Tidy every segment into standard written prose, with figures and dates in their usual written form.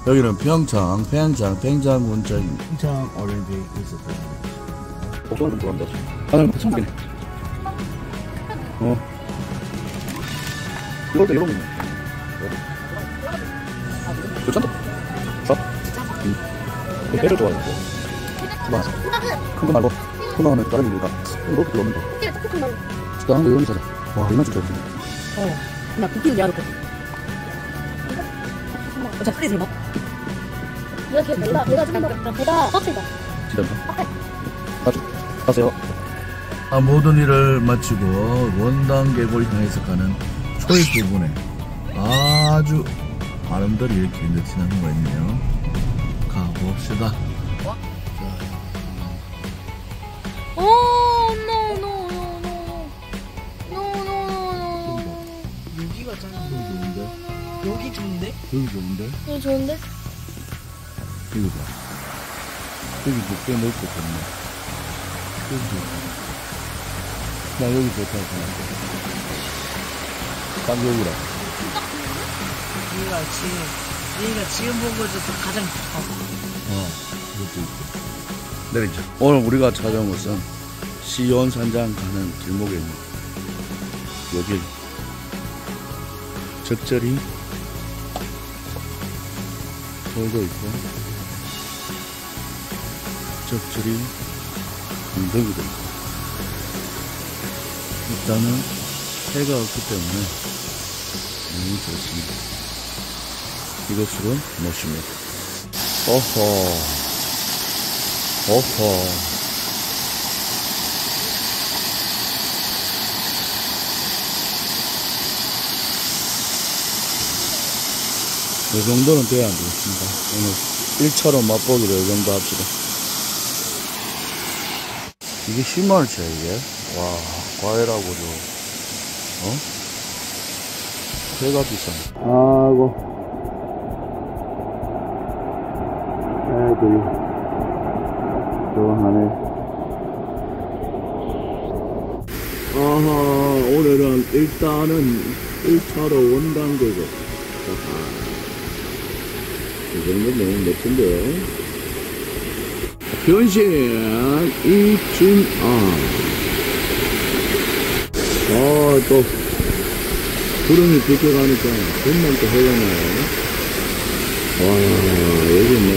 여기는 평창, 팽장 원장입니다. 평창 오렌지 있었어요. 복숭아 좀 좋아한다. 나는 처음 보네. 이럴 때 이런 거. 괜찮다. 배를 좋아하는 거. 좋아하세요. 큰거 말고, 큰거 하면 다른 이유가, 이거 별로 없는 거. 식당한 거 이런 거 사자. 와, 얼마나 진짜 예쁜데. 나 굽기는 내가 놓고. 자, 빨리 들어. 이렇게 내가 좀 더 보다 빡세다. 진짜. 가세요. 모든 일을 마치고 원당 계곡을 향해서 가는 초입 부분에 아주 아름다리 이렇게 느티나는 거 있네요. 가봅시다. 여기가 짱 좋은데? 여기 좋은데? 여기 좋은데? 여기 좋은데? 여기 봐. 여기 꽤 넓고 좋네. 여기 좋다. 나 여기 좋다 생각해. 딱 여기라. 여기가 지금 본 거에서 가장 좋다. 이것도 있고. 내리자. 오늘 우리가 찾아온 곳은 시온산장 가는 길목에 있는 여기 적절히 돌도 있고 적절히 언덕이도 있고 일단은 해가 없기 때문에 너무 좋습니다. 이것으로 모십니다. 어허 이 정도는 돼야 안 되겠습니다. 오늘 1차로 맛보기로 이 정도 합시다. 이게 10만원치야 이게. 와, 과일하고도 회가 비싸네. 아이고 애들이 좋아하네. 오늘은 일단은 1차로 원당계곡. 이 정도면 너무 멋진데요. 변신 이진아. 또 구름이 비켜가니까 금방 또 해가 나요. 와, 여기 뭐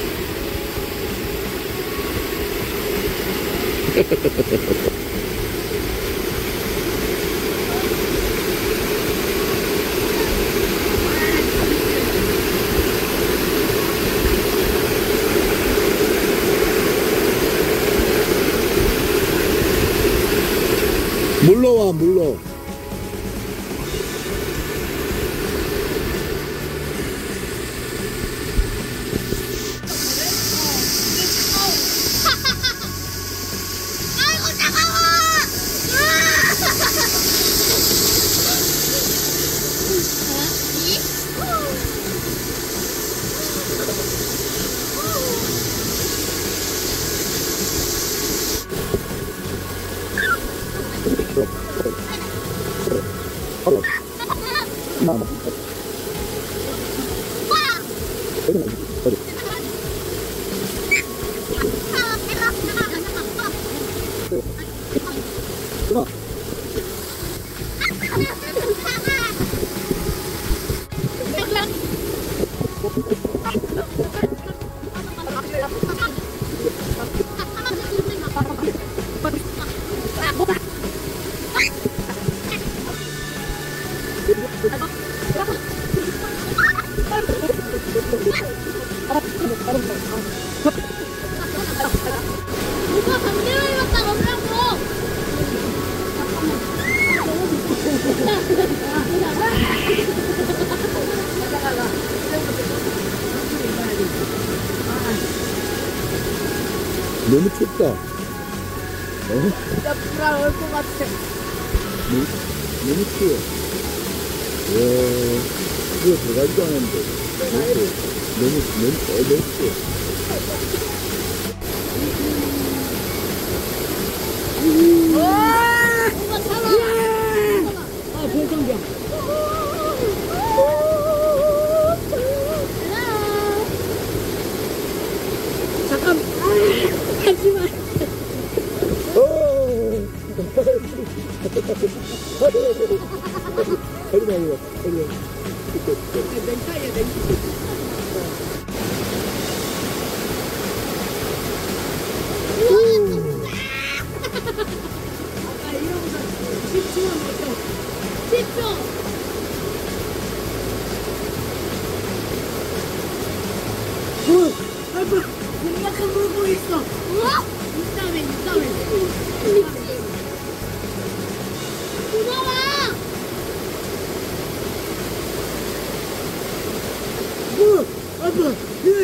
물러 와, 물러. 아이고 차가워! 누가 반대로 입었다 그러라고. 너무 춥다. 진짜 불알 올 것 같아. 너무 추워. 이거 들어가지도 않았는데. 너무 추워. 뭔가 살아. 별장경. 냉타이야 냉타. 아까 이러고서 10초만 버텨. 10초. 아이고, 공략한 물고 있어. 우와! 이따맨. 고마워. 아빠,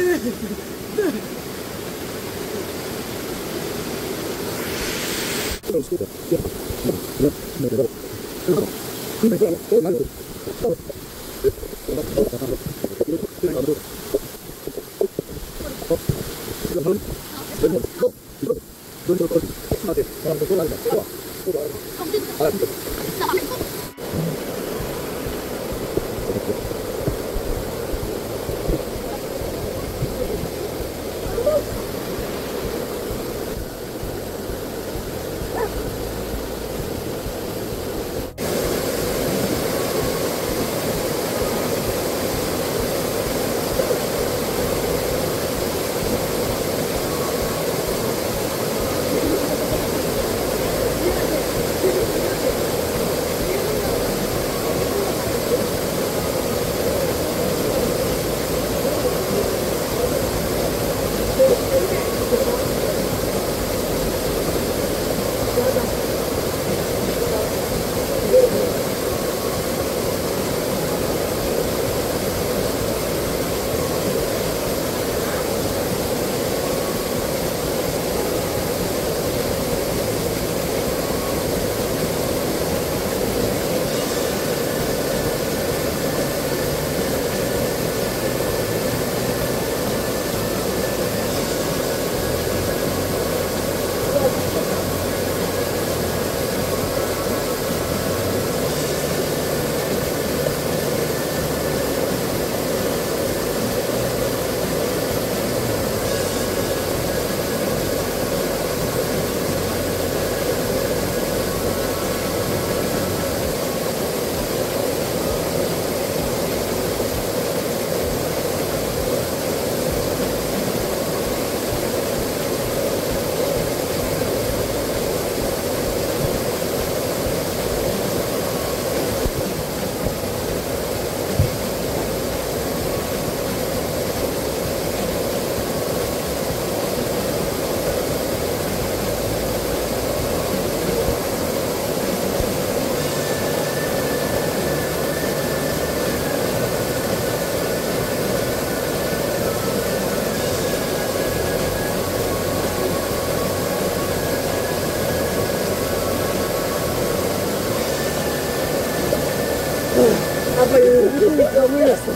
아빠 이거 다 물렸어.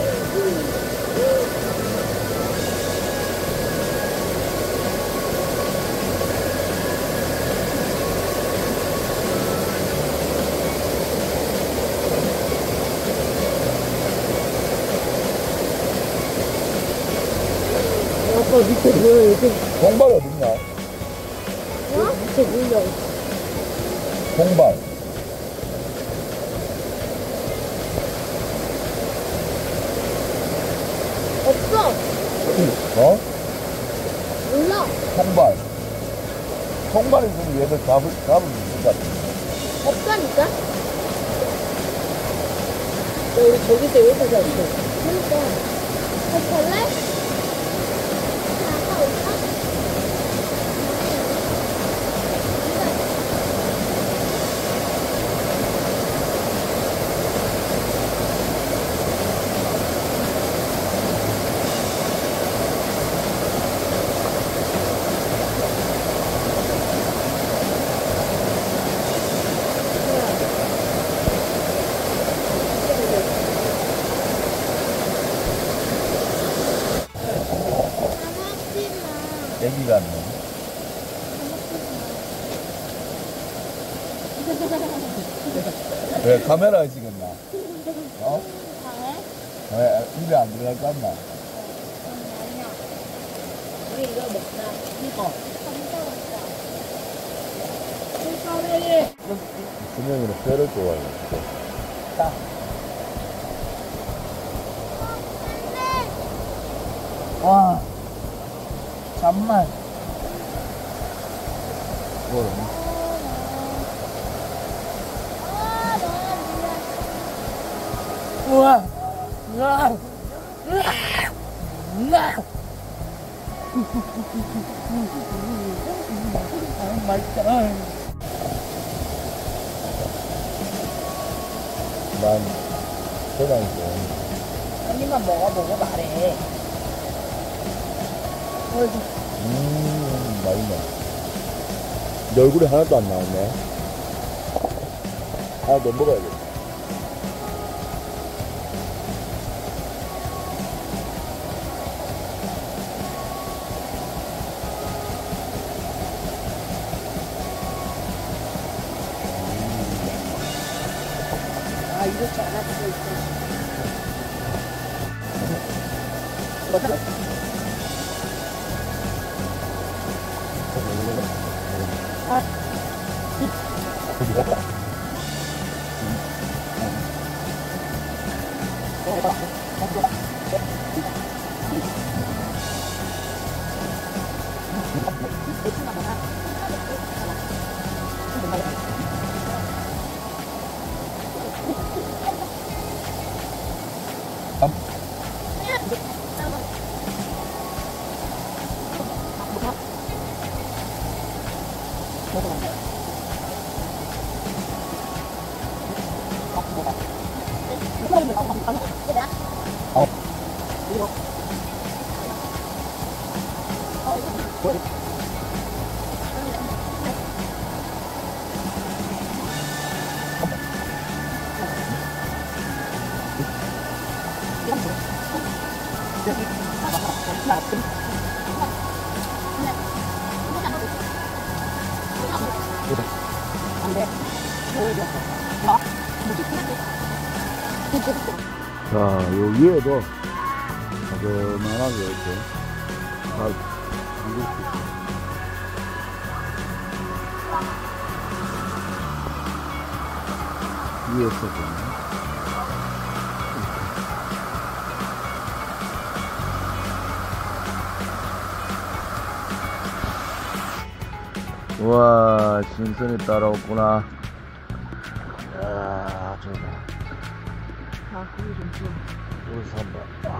아빠 밑에 뭐야 여기? 공발 어딨냐? 밑에 물려. 공발. 없어. 어? 몰라. 공발. 공발이 있으면 얘들 잡으면 있을 것 같아. 없다니까? 우리 저기서 여기서 잤어. 그러니까. 갈래? 아빠 올까? 애기가 안 나. 왜 카메라에 찍었나? 어? 방에? 왜 입에 안 들어갈 것 같나? 아니야. 우리 이거 먹자. 이거. 감사합니다. 준영이는 회를 좋아해. 와, 잠만. 우와, 우와, 우와, 우와. 아, 맛있다. 난 세상이 좋아. 한 입만 먹어보고 말해. 맛있네. 내 얼굴에 하나도 안 나왔네. 하나 더 먹어야겠다. 아, 이렇게 안 하고 있어. 자, 요 위에도 아그만하게 이렇게 잘 익을 수 있어요. 위에서 보면 우와, 신선이 따라왔구나. 야, 저거. 아, 고기 좀 줘. 우리 산다.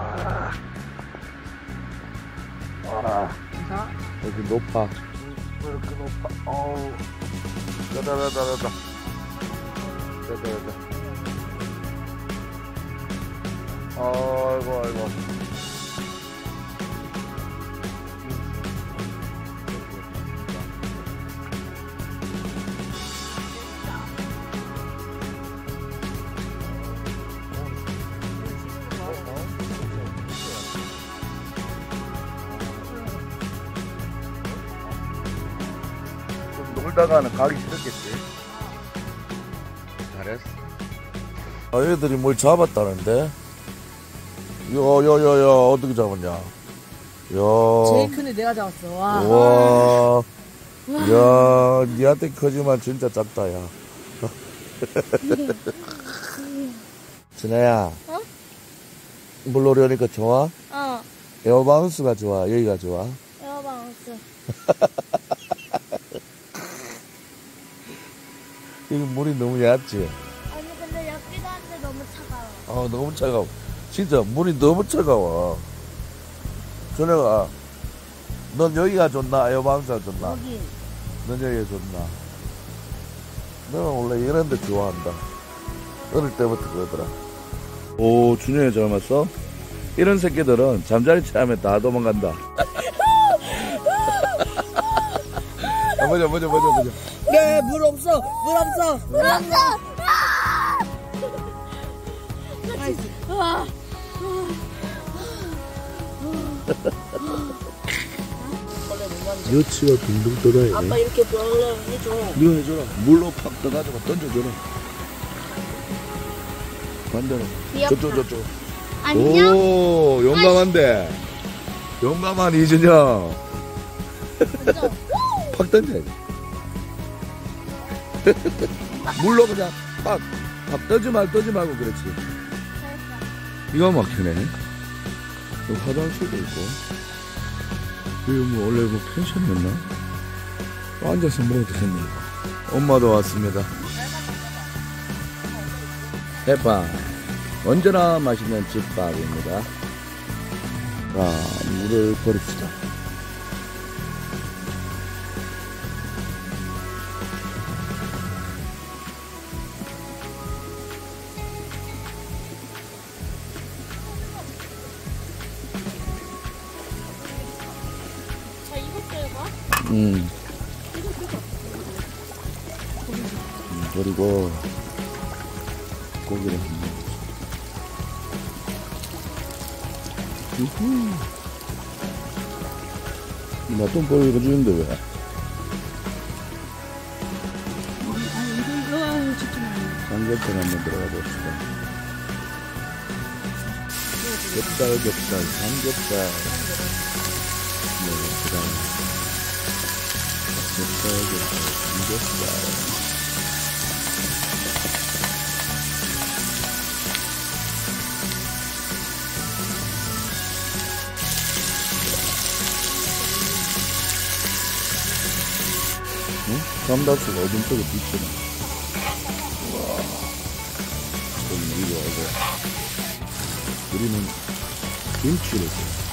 와, 인사. 여기 높아. 왜 이렇게 높아? 어우. 따다다다다다. 따다다다. 아이고, 아이고. 놀다가는 가기 싫었겠지. 잘했어. 아, 얘들이 뭘 잡았다는데? 야야야야, 어떻게 잡았냐? 야. 제일 큰 애 내가 잡았어. 와. 와. 야, 니한테 커지만 진짜 작다, 야. 진아야. 어? 물놀이 오니까 좋아? 어. 에어바운스가 좋아? 여기가 좋아? 에어바운스. 여기 물이 너무 얕지? 아니 근데 엽기도 한데 너무 차가워. 너무 차가워. 진짜 물이 너무 차가워. 준혁아, 넌 여기가 좋나? 에어바운스가 좋나? 여기. 넌 여기가 좋나? 너는 원래 이런 데 좋아한다. 어릴 때부터 그러더라. 오, 준혁이 젊었어? 이런 새끼들은 잠자리 취하면 다 도망간다. 보자. 네, 물 없어. 물 없어. 물 없어. 와. 여치가 둥둥 떠다니네. 아빠 이렇게 벌레 해줘. 네가 해줘라. 물로 팍 떠가지고 던져줘라. 반대로. 귀엽다. 저쪽. 안녕. 오, 용감한데. 용감한 이준영. 먼저. 팍 던져. 물로 그냥 팍 떠지 말고 그렇지. 기가 막히네. 여기 화장실도 있고. 여기 뭐 원래 뭐 펜션이었나? 앉아서 먹어도 되네. 엄마도 왔습니다. 해밥. 언제나 맛있는 집밥입니다. 자, 물을 버립시다. 자, 익었어요, 봐. 그리고 고기를 한번 나좀 보여주는데 왜? 삼겹살 한번 들어가 봅시다. 겹살, 삼겹살. 네, 그 다음. 삼겹살. 응? 삼다수가 어둠 속에 비치네. 우와. 좀 위로 하고. 우리는 김치를 줘.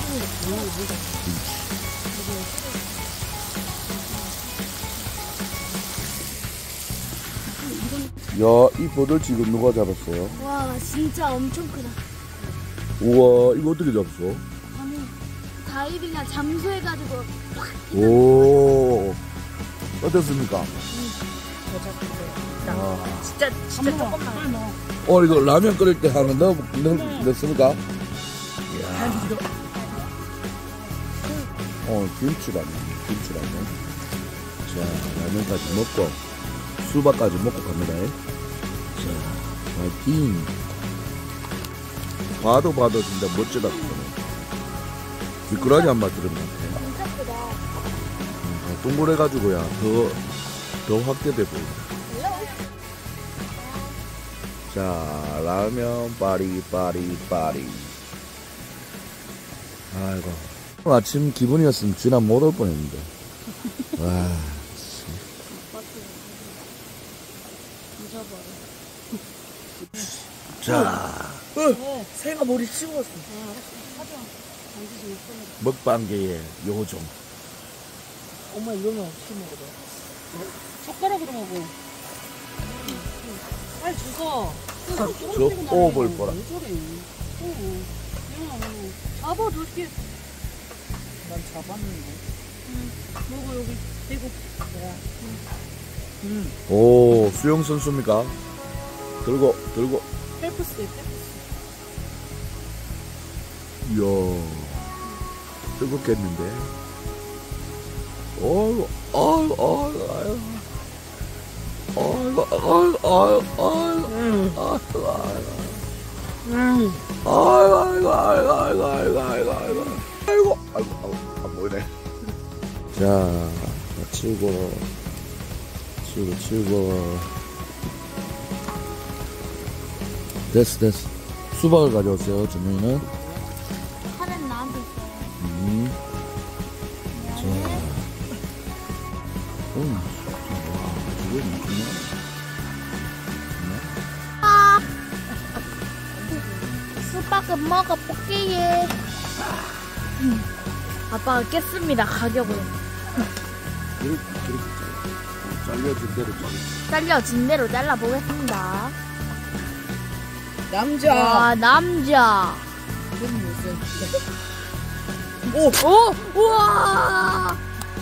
야, 이 버들치 이거 누가 잡았어요? 와, 진짜 엄청 크다. 우와, 이거 어떻게 잡았어? 아니, 다이빙이나 잠수해가지고 오, 어떻습니까? 진짜 조금만. 이거 라면 끓일 때 하면 넣습니까? 이야. 김치라면. 자, 라면까지 먹고, 수박까지 먹고 갑니다. 자, 파이팅. 봐도 진짜 멋지다. 미꾸라지 한 마리 들은 것 같아. 진짜 크다. 동그래가지고야, 더 확대돼 보인다. 자, 라면 빠리. 아이고. 오늘 아침 기분이었으면 지난 못 올 뻔했는데. 와. 자, 새가 머리 씹었어. 먹방계의 요정. 엄마 이러면 어떻게 먹어? 젓가락으로 먹어. 빨리 주워. 저 호흡을 보라. 왜 저래? 잡아, 도시. 난 잡았는데. 먹어, 여기. 대고. 오, 수영 선수입니까? 들고. 펠프스. 이야, 뜨겁겠는데? 아이고, 안 보이네. 자, 치우고. 됐어. 수박을 가져오세요, 준영이는. 칼은 나한테 있어요. 자. 와, 이거 뭐구나. 수박은 먹어볼게요. 아빠가 깼습니다, 가격으로. 이렇게 잘려진 대로 잘려진 대로 잘라보겠습니다. 남자. 와, 남자. 오. 우와.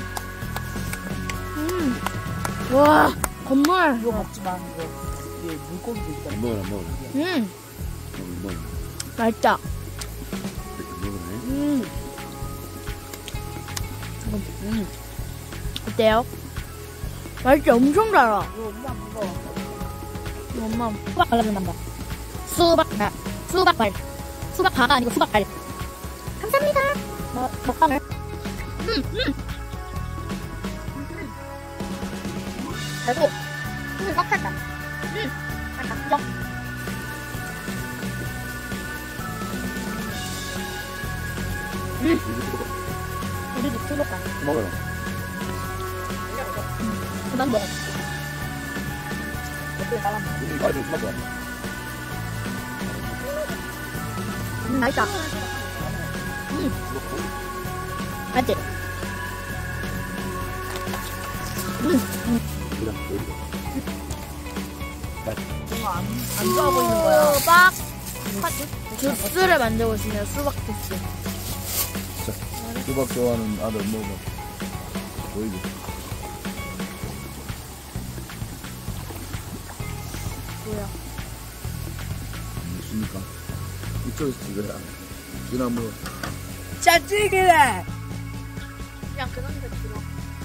와, 건물. 이거 먹지 마. 이거 위에 물고기도 있다. 먹어라. 먹어. 맛있다. 먹으네. 어때요? 맛있지? 엄청 달아. 이거 엄마 먹어. 엄마 수박 발라준단다. 수박발. 수박바가 아니고 수박발. 감사합니다. 먹방을. 달고 꽉 찼다. 찼다. 그죠? 우리도 풀볼까? 먹어요. 그만 먹어. 아주 수박도 안 맛있다. 맞지? 안 좋아 보이는 거야. 수박. 주스를 만들고 있으면 수박 주스. 수박 좋아하는 아들 먹어. 보이지? 뭐야? 있습니까? 이쪽에서 찍어라. 지난번 짜증이래. 그냥 그런 데 들어.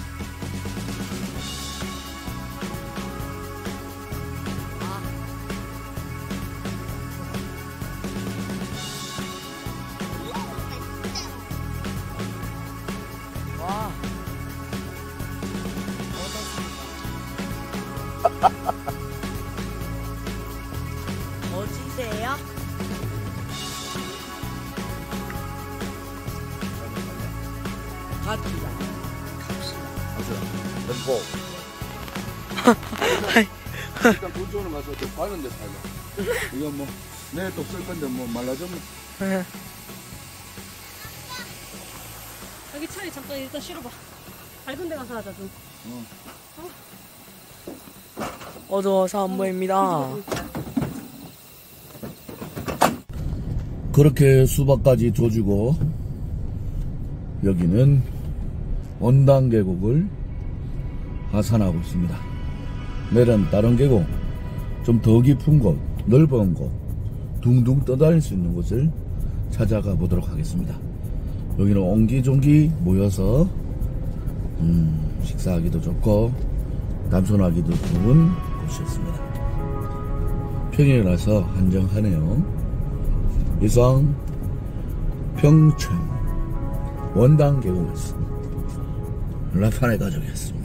와. 어디세요? 갑시다. tempo. 일단 돈 주는 가서 좀 바른 데 살자. 이거 뭐 내일 또 쓸 건데 뭐 말라주면 여기 차에 잠깐 일단 실어봐. 밝은 데 가서 하자 좀. 어두워서 안 보입니다. 그렇게 수박까지 줘주고 여기는 원당 계곡을 하산하고 있습니다. 내일은 다른 계곡, 좀 더 깊은 곳, 넓은 곳, 둥둥 떠다닐 수 있는 곳을 찾아가 보도록 하겠습니다. 여기는 옹기종기 모여서 식사하기도 좋고 담소하기도 좋은 곳이었습니다. 평일이라서 한정하네요. 이상 평촌 원당 계곡에서 라파네 가족이었습니다.